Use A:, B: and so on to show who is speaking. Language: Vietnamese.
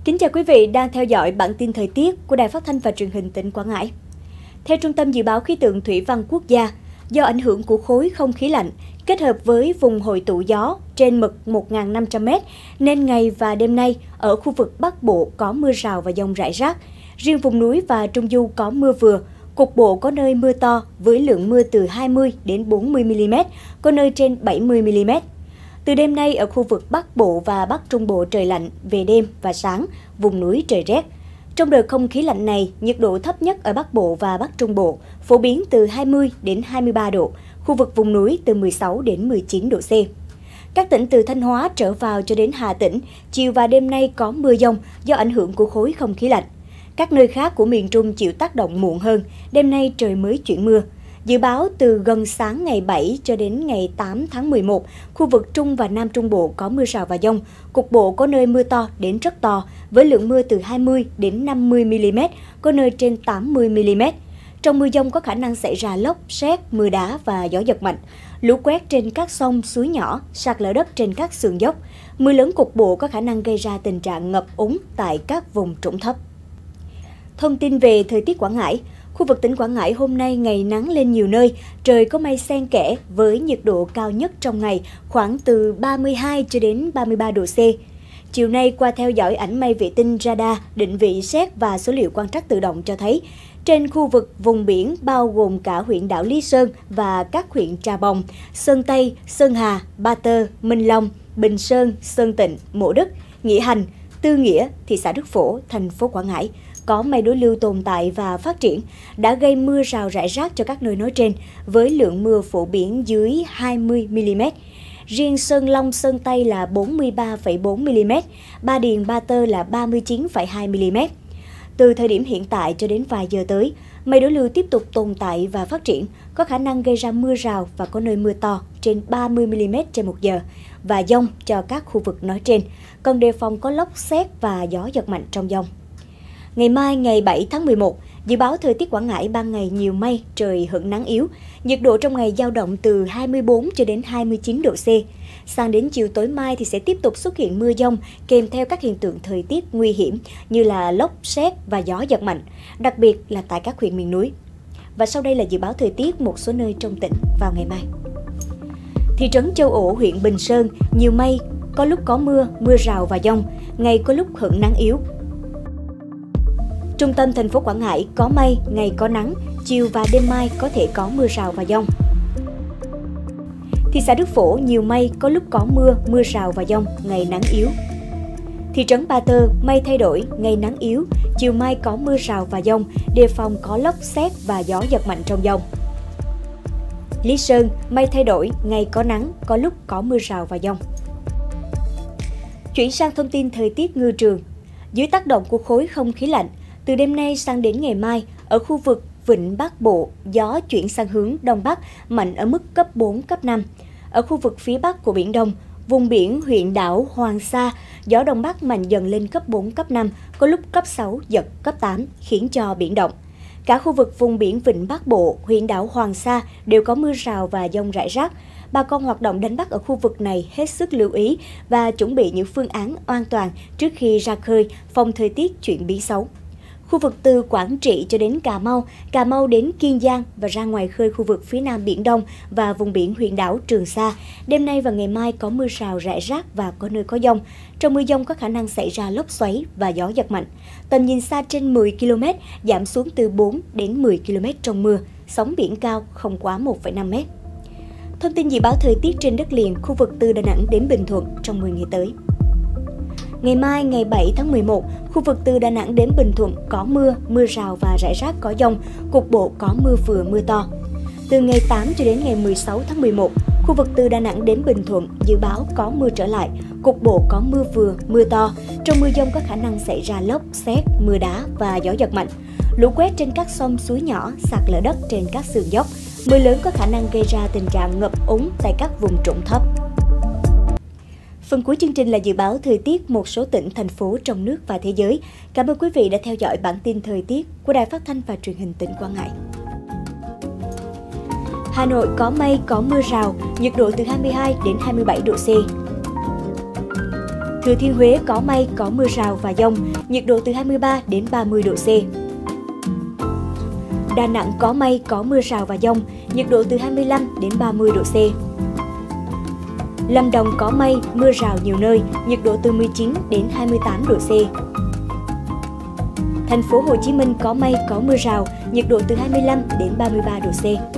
A: Kính chào quý vị đang theo dõi bản tin thời tiết của Đài Phát thanh và Truyền hình tỉnh Quảng Ngãi. Theo Trung tâm Dự báo Khí tượng Thủy văn Quốc gia, do ảnh hưởng của khối không khí lạnh kết hợp với vùng hội tụ gió trên mực 1.500m nên ngày và đêm nay ở khu vực Bắc Bộ có mưa rào và dông rải rác. Riêng vùng núi và Trung Du có mưa vừa, cục bộ có nơi mưa to với lượng mưa từ 20 đến 40mm, có nơi trên 70mm. Từ đêm nay ở khu vực Bắc Bộ và Bắc Trung Bộ trời lạnh về đêm và sáng, vùng núi trời rét. Trong đợt không khí lạnh này, nhiệt độ thấp nhất ở Bắc Bộ và Bắc Trung Bộ phổ biến từ 20 đến 23 độ, khu vực vùng núi từ 16 đến 19 độ C. Các tỉnh từ Thanh Hóa trở vào cho đến Hà Tĩnh, chiều và đêm nay có mưa dông do ảnh hưởng của khối không khí lạnh. Các nơi khác của miền Trung chịu tác động muộn hơn, đêm nay trời mới chuyển mưa. Dự báo từ gần sáng ngày 7 cho đến ngày 8 tháng 11, khu vực Trung và Nam Trung Bộ có mưa rào và dông, cục bộ có nơi mưa to đến rất to, với lượng mưa từ 20 đến 50mm, có nơi trên 80mm. Trong mưa dông có khả năng xảy ra lốc, sét, mưa đá và gió giật mạnh, lũ quét trên các sông, suối nhỏ, sạt lở đất trên các sườn dốc. Mưa lớn cục bộ có khả năng gây ra tình trạng ngập úng tại các vùng trũng thấp. Thông tin về thời tiết Quảng Ngãi. Khu vực tỉnh Quảng Ngãi hôm nay ngày nắng lên nhiều nơi, trời có mây xen kẽ với nhiệt độ cao nhất trong ngày khoảng từ 32 cho đến 33 độ C. Chiều nay qua theo dõi ảnh mây vệ tinh radar, định vị sét và số liệu quan trắc tự động cho thấy, trên khu vực vùng biển bao gồm cả huyện đảo Lý Sơn và các huyện Trà Bồng, Sơn Tây, Sơn Hà, Ba Tơ, Minh Long, Bình Sơn, Sơn Tịnh, Mộ Đức, Nghĩa Hành, Tư Nghĩa, thị xã Đức Phổ, thành phố Quảng Ngãi có mây đối lưu tồn tại và phát triển, đã gây mưa rào rải rác cho các nơi nói trên, với lượng mưa phổ biến dưới 20mm. Riêng Sơn Long, Sơn Tây là 43,4mm, Ba Điền, Ba Tơ là 39,2mm. Từ thời điểm hiện tại cho đến vài giờ tới, mây đối lưu tiếp tục tồn tại và phát triển, có khả năng gây ra mưa rào và có nơi mưa to trên 30mm trên 1 giờ và dông cho các khu vực nói trên, cần đề phòng có lốc sét và gió giật mạnh trong dông. Ngày mai ngày 7 tháng 11, dự báo thời tiết Quảng Ngãi ban ngày nhiều mây, trời hửng nắng yếu, nhiệt độ trong ngày dao động từ 24 cho đến 29 độ C. Sang đến chiều tối mai thì sẽ tiếp tục xuất hiện mưa dông kèm theo các hiện tượng thời tiết nguy hiểm như là lốc, sét và gió giật mạnh, đặc biệt là tại các huyện miền núi. Và sau đây là dự báo thời tiết một số nơi trong tỉnh vào ngày mai. Thị trấn Châu Ổ, huyện Bình Sơn, nhiều mây, có lúc có mưa, mưa rào và dông, ngày có lúc hửng nắng yếu. Trung tâm thành phố Quảng Ngãi có mây, ngày có nắng, chiều và đêm mai có thể có mưa rào và dông. Thị xã Đức Phổ nhiều mây, có lúc có mưa, mưa rào và dông, ngày nắng yếu. Thị trấn Ba Tơ mây thay đổi, ngày nắng yếu, chiều mai có mưa rào và dông, đề phòng có lốc sét và gió giật mạnh trong dông. Lý Sơn mây thay đổi, ngày có nắng, có lúc có mưa rào và dông. Chuyển sang thông tin thời tiết ngư trường. Dưới tác động của khối không khí lạnh, từ đêm nay sang đến ngày mai, ở khu vực Vịnh Bắc Bộ, gió chuyển sang hướng Đông Bắc, mạnh ở mức cấp 4, cấp 5. Ở khu vực phía Bắc của Biển Đông, vùng biển huyện đảo Hoàng Sa, gió Đông Bắc mạnh dần lên cấp 4, cấp 5, có lúc cấp 6, giật cấp 8, khiến cho biển động. Cả khu vực vùng biển Vịnh Bắc Bộ, huyện đảo Hoàng Sa đều có mưa rào và dông rải rác. Bà con hoạt động đánh bắt ở khu vực này hết sức lưu ý và chuẩn bị những phương án an toàn trước khi ra khơi, phòng thời tiết chuyển biến xấu. Khu vực từ Quảng Trị cho đến Cà Mau đến Kiên Giang và ra ngoài khơi khu vực phía Nam Biển Đông và vùng biển huyện đảo Trường Sa, đêm nay và ngày mai có mưa rào rải rác và có nơi có dông. Trong mưa dông có khả năng xảy ra lốc xoáy và gió giật mạnh. Tầm nhìn xa trên 10 km, giảm xuống từ 4 đến 10 km trong mưa, sóng biển cao không quá 1,5 m. Thông tin dự báo thời tiết trên đất liền khu vực từ Đà Nẵng đến Bình Thuận trong 10 ngày tới. Ngày mai, ngày 7 tháng 11, khu vực từ Đà Nẵng đến Bình Thuận có mưa, mưa rào và rải rác có dông, cục bộ có mưa vừa mưa to. Từ ngày 8 cho đến ngày 16 tháng 11, khu vực từ Đà Nẵng đến Bình Thuận dự báo có mưa trở lại, cục bộ có mưa vừa, mưa to. Trong mưa dông có khả năng xảy ra lốc, sét, mưa đá và gió giật mạnh. Lũ quét trên các sông, suối nhỏ, sạt lở đất trên các sườn dốc. Mưa lớn có khả năng gây ra tình trạng ngập úng tại các vùng trũng thấp. Phần cuối chương trình là dự báo thời tiết một số tỉnh, thành phố trong nước và thế giới. Cảm ơn quý vị đã theo dõi bản tin thời tiết của Đài Phát thanh và Truyền hình tỉnh Quảng Ngãi. Hà Nội có mây, có mưa rào, nhiệt độ từ 22 đến 27 độ C. Thừa Thiên Huế có mây, có mưa rào và dông, nhiệt độ từ 23 đến 30 độ C. Đà Nẵng có mây, có mưa rào và dông, nhiệt độ từ 25 đến 30 độ C. Lâm Đồng có mây, mưa rào nhiều nơi, nhiệt độ từ 19 đến 28 độ C. Thành phố Hồ Chí Minh có mây, có mưa rào, nhiệt độ từ 25 đến 33 độ C.